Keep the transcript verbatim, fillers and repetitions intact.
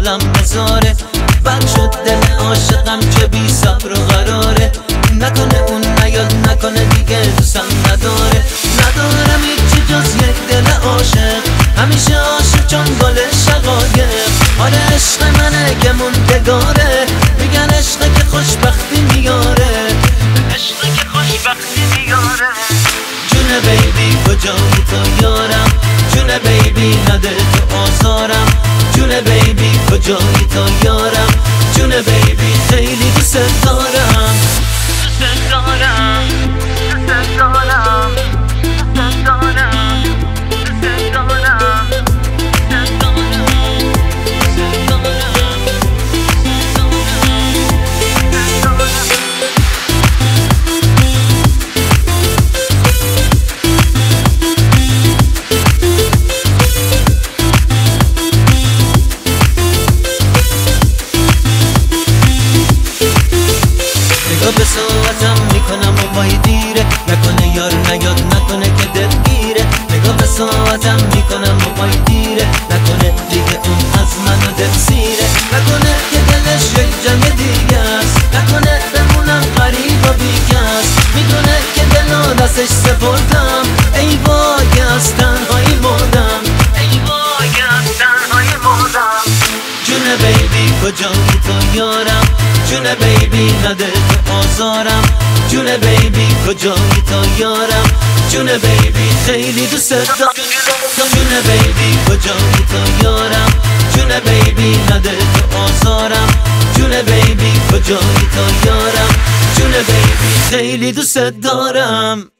حالم بذاره. بد شد دل عاشقم که بی صبر و قراره. نکنه اون نیاد نکنه دیگه دوستم نداره. ندارم هیچی جز یک دل عاشق، همیشه عاشق چون گل شقایق. آره عشق منه که موندگاره، میگن عشق که خوشبختی میاره، عشق که خوشبختی میاره. جون بیبی کجایی تو یارم، جون بیبی نده تو آزارم. جون بیبی کجایی تو یارم، جون بیبی خیلی دوست دارم. دوست دارم دوست دارم دوست دارم دوست دارم. به صورتم میکنم و وای دیره، نکنه یار نیاد نکنه که دلگیره. نگاه به صورتم میکنم و وای دیره، نکنه دیگه اون از منو دل سیره. نکنه که دلش یک جمع دیگه است، نکنه بمونم غریب و بیکس. میدونه که دلو دستش سپردم، ای وای از تنهایی مردم، ای وای از تنهایی مردم. جون بیبی کجایی تو یارم، جون بیبی نده تو آزارم. جون بیبی کجایی تو یارم، جون بیبی خیلی دوست دارم. جون بیبی کجایی تو یارم، جون بیبی نده تو آزارم. جون بیبی کجایی تو یارم، جون بیبی خیلی دوست دارم.